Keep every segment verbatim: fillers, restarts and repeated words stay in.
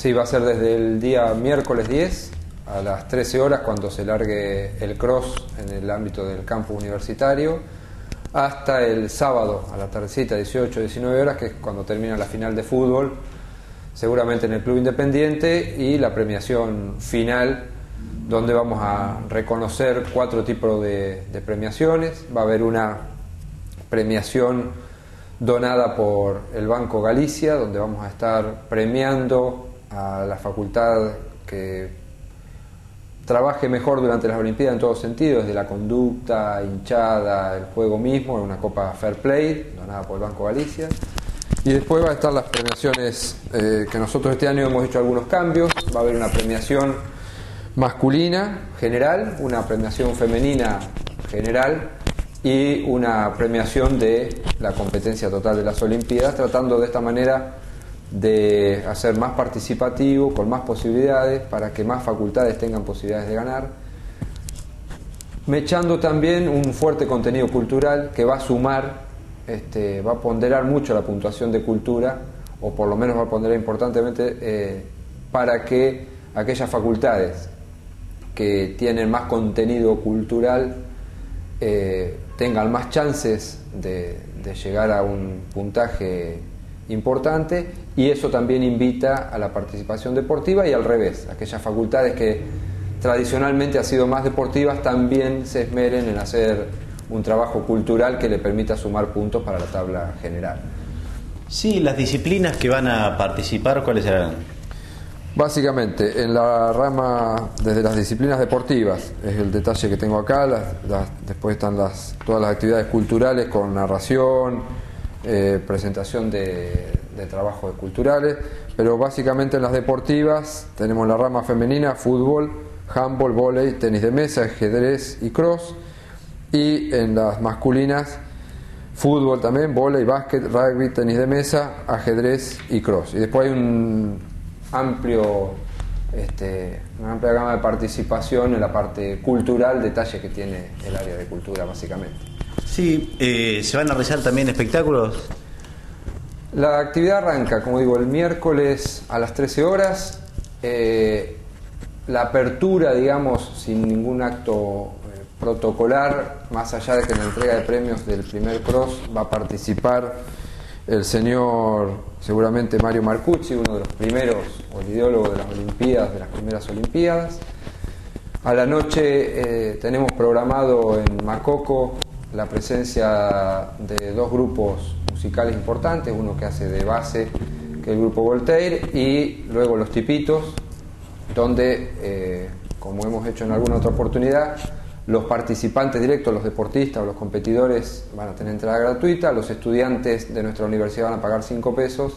Sí, va a ser desde el día miércoles diez a las trece horas, cuando se largue el cross en el ámbito del campus universitario, hasta el sábado a la tardecita, dieciocho, diecinueve horas, que es cuando termina la final de fútbol, seguramente en el Club Independiente, y la premiación final, donde vamos a reconocer cuatro tipos de, de premiaciones. Va a haber una premiación donada por el Banco Galicia, donde vamos a estar premiando a la facultad que trabaje mejor durante las Olimpiadas en todos sentidos, desde la conducta, hinchada, el juego mismo, una Copa Fair Play, donada por el Banco Galicia. Y después va a estar las premiaciones eh, que nosotros este año hemos hecho algunos cambios. Va a haber una premiación masculina general, una premiación femenina general y una premiación de la competencia total de las Olimpiadas, tratando de esta manera de hacer más participativo, con más posibilidades, para que más facultades tengan posibilidades de ganar, mechando también un fuerte contenido cultural que va a sumar, este, va a ponderar mucho la puntuación de cultura, o por lo menos va a ponderar importantemente eh, para que aquellas facultades que tienen más contenido cultural eh, tengan más chances de, de llegar a un puntaje importante, y eso también invita a la participación deportiva, y al revés, aquellas facultades que tradicionalmente han sido más deportivas también se esmeren en hacer un trabajo cultural que le permita sumar puntos para la tabla general. Sí, las disciplinas que van a participar, ¿cuáles serán? Básicamente, en la rama, desde las disciplinas deportivas, es el detalle que tengo acá, las, las, después están las, todas las actividades culturales con narración, eh, presentación de, de trabajos culturales, pero básicamente en las deportivas tenemos la rama femenina, fútbol, handball, vóley, tenis de mesa, ajedrez y cross, y en las masculinas, fútbol también, vóley, básquet, rugby, tenis de mesa, ajedrez y cross. Y después hay un amplio este, una amplia gama de participación en la parte cultural, detalle que tiene el área de cultura básicamente. Sí, eh, ¿se van a realizar también espectáculos? La actividad arranca, como digo, el miércoles a las trece horas. Eh, la apertura, digamos, sin ningún acto eh, protocolar, más allá de que en la entrega de premios del primer cross va a participar el señor, seguramente Mario Marcucci, uno de los primeros, o el ideólogo de las Olimpiadas, de las primeras Olimpiadas. A la noche eh, tenemos programado en Macoco la presencia de dos grupos musicales importantes, uno que hace de base, que es el grupo Voltaire, y luego Los Tipitos, donde, eh, como hemos hecho en alguna otra oportunidad, los participantes directos, los deportistas o los competidores van a tener entrada gratuita, los estudiantes de nuestra universidad van a pagar cinco pesos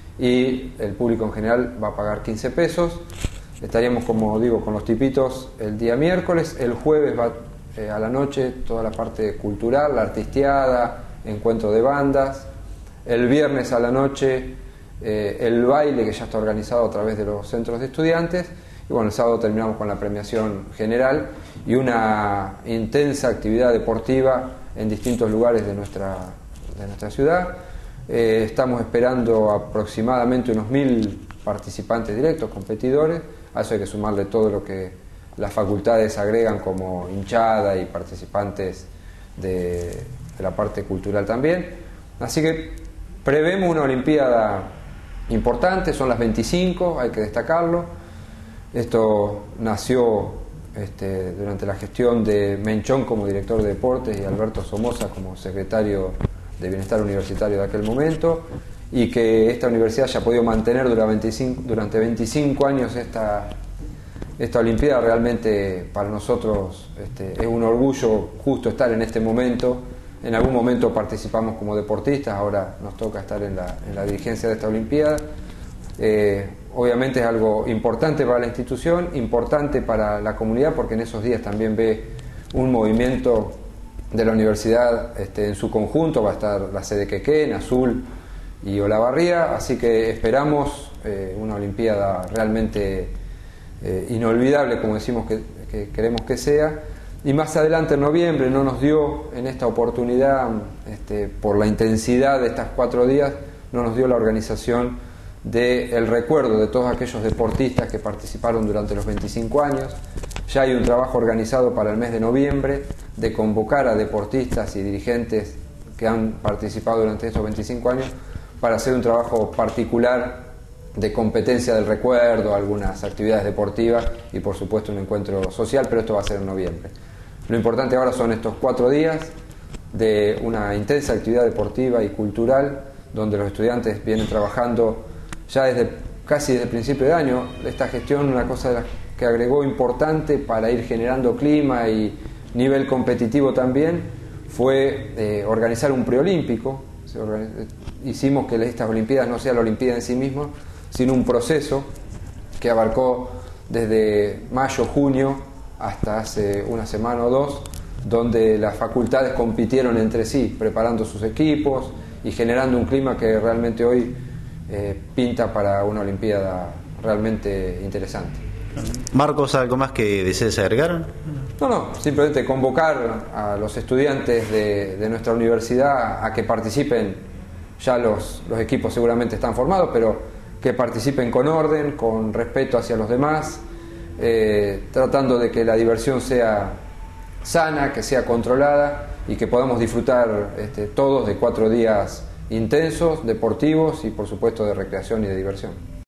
y el público en general va a pagar quince pesos. Estaríamos, como digo, con Los Tipitos el día miércoles. El jueves va eh, a la noche toda la parte cultural, la artisteada, encuentro de bandas. El viernes a la noche eh, el baile, que ya está organizado a través de los centros de estudiantes. Y bueno, el sábado terminamos con la premiación general y una intensa actividad deportiva en distintos lugares de nuestra, de nuestra ciudad. Eh, estamos esperando aproximadamente unos mil participantes directos, competidores. A eso hay que sumarle todo lo que las facultades agregan como hinchada y participantes de, de la parte cultural también. Así que prevemos una Olimpiada importante, son las veinticinco, hay que destacarlo. Esto nació este, durante la gestión de Menchón como director de deportes y Alberto Somoza como secretario de Bienestar Universitario de aquel momento, y que esta universidad haya podido mantener durante veinticinco, durante veinticinco años esta, esta Olimpiada. Realmente para nosotros este, es un orgullo justo estar en este momento. En algún momento participamos como deportistas, ahora nos toca estar en la, en la dirigencia de esta Olimpiada. Eh, obviamente es algo importante para la institución, importante para la comunidad, porque en esos días también ve un movimiento de la universidad este, en su conjunto. Va a estar la sede Quequén, Azul y Olavarría, así que esperamos eh, una Olimpiada realmente eh, inolvidable, como decimos que, que queremos que sea. Y más adelante, en noviembre, no nos dio en esta oportunidad, este, por la intensidad de estas cuatro días, no nos dio la organización del recuerdo de todos aquellos deportistas que participaron durante los veinticinco años. Ya hay un trabajo organizado para el mes de noviembre de convocar a deportistas y dirigentes que han participado durante estos veinticinco años para hacer un trabajo particular de competencia del recuerdo, algunas actividades deportivas y por supuesto un encuentro social, pero esto va a ser en noviembre. Lo importante ahora son estos cuatro días de una intensa actividad deportiva y cultural, donde los estudiantes vienen trabajando ya desde casi desde el principio de año. Esta gestión, una cosa de las que agregó importante para ir generando clima y nivel competitivo también, fue eh, organizar un preolímpico. Se organiz... Hicimos que estas Olimpiadas no sea la Olimpiada en sí misma, sino un proceso que abarcó desde mayo, junio, hasta hace una semana o dos, donde las facultades compitieron entre sí, preparando sus equipos y generando un clima que realmente hoy eh, pinta para una Olimpiada realmente interesante. Marcos, ¿algo más que desees agregar? No, no, simplemente convocar a los estudiantes de, de nuestra universidad a que participen. Ya los, los equipos seguramente están formados, pero que participen con orden, con respeto hacia los demás, eh, tratando de que la diversión sea sana, que sea controlada y que podamos disfrutar este, todos de cuatro días intensos, deportivos y por supuesto de recreación y de diversión.